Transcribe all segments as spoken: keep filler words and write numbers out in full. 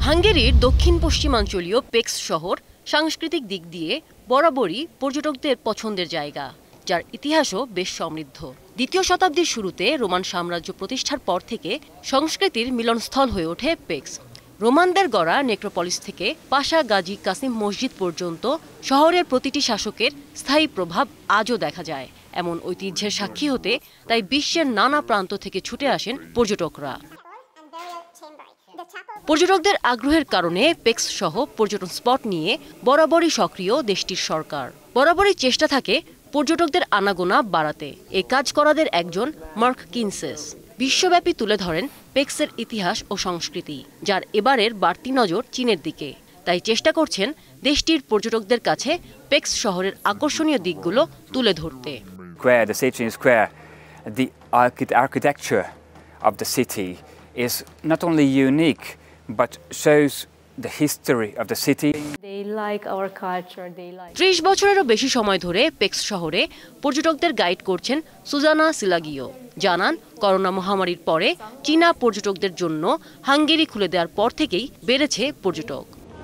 হাঙ্গেরির দক্ষিণ পশ্চিমাঞ্চলীয় পেক্স শহর সাংস্কৃতিক দিক দিয়ে বরাবরই পর্যটকদের পছন্দের জায়গা, যার ইতিহাসও বেশ সমৃদ্ধ। দ্বিতীয় শতাব্দীর শুরুতে রোমান সাম্রাজ্য প্রতিষ্ঠার পর থেকে সংস্কৃতির মিলনস্থল হয়ে ওঠে পেক্স। রোমানদের গড়া নেক্রোপলিস থেকে পাশা গাজী কাসিম মসজিদ পর্যন্ত শহরের প্রতিটি শাসকের স্থায়ী প্রভাব আজও দেখা যায়। এমন ঐতিহ্যের সাক্ষী হতে তাই বিশ্বের নানা প্রান্ত থেকে ছুটে আসেন পর্যটকরা। পর্যটকদের আগ্রহের কারণে পেক্স সহ পর্যটন স্পট নিয়ে বরাবরই সক্রিয় দেশটির সরকার। বরাবরই চেষ্টা থাকে পর্যটকদের আনাগোনা বাড়াতে। এ কাজ করাদের একজন মার্ক কিনসেস বিশ্বব্যাপী তুলে ধরেন পেক্সের ইতিহাস ও সংস্কৃতি, যার এবারের বাড়তি নজর চীনের দিকে। তাই চেষ্টা করছেন দেশটির পর্যটকদের কাছে পেক্স শহরের আকর্ষণীয় দিকগুলো তুলে ধরতে। The city square, the architecture of the city is not only unique but shows the history of the city. They like our culture, they like ত্রিশ বছরেরও বেশি সময় ধরে পেক্স শহরে পর্যটকদের গাইড করছেন সুজানা সিলাগিও। জানান, করোনা মহামারীর পরে চীনা পর্যটকদের জন্য হাঙ্গেরি খুলে দেওয়ার পর থেকেই বেড়েছে পর্যটক।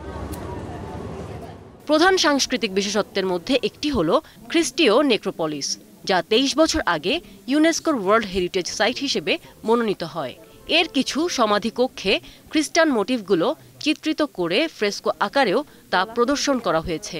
প্রধান সাংস্কৃতিক বিশেষত্বের মধ্যে একটি হলো খ্রিস্টীয় নেক্রোপলিস, যা তেইশ বছর আগে ইউনেস্কোর ওয়ার্ল্ড হেরিটেজ সাইট হিসেবে মনোনীত হয়। এর কিছু সমাধি কক্ষে খ্রিস্টান মোটিভগুলো চিত্রিত করে ফ্রেস্কো আকারেও তা প্রদর্শন করা হয়েছে।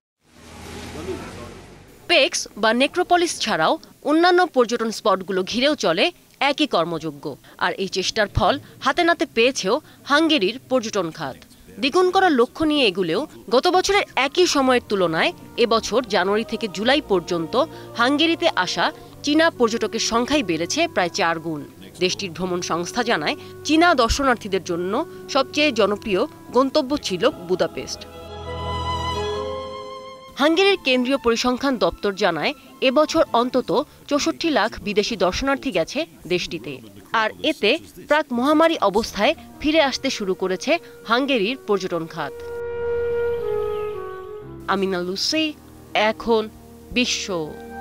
পেক্স বা নেক্রোপলিস ছাড়াও অন্যান্য পর্যটন স্পটগুলো ঘিরেও চলে একই কর্মযজ্ঞ। আর এই চেষ্টার ফল হাতে নাতে পেয়েছেও হাঙ্গেরির পর্যটন খাত। দ্বিগুণ করার লক্ষ্য নিয়ে এগুলেও গত বছরের একই সময়ের তুলনায় এবছর জানুয়ারি থেকে জুলাই পর্যন্ত হাঙ্গেরিতে আসা চীনা পর্যটকের সংখ্যাই বেড়েছে প্রায় চার গুণ। দেশটির ভ্রমণ সংস্থা জানায়, চীনা দর্শনার্থীদের জন্য সবচেয়ে জনপ্রিয় গন্তব্য ছিল বুদাপেস্ট। হাঙ্গেরির কেন্দ্রীয় পরিসংখ্যান দপ্তর জানায়, এবছর অন্তত চৌষট্টি লাখ বিদেশি দর্শনার্থী গেছে দেশটিতে। আর এতে প্রাক মহামারী অবস্থায় ফিরে আসতে শুরু করেছে হাঙ্গেরির পর্যটন খাত। আমিনা লুসি, এখন বিশ্ব।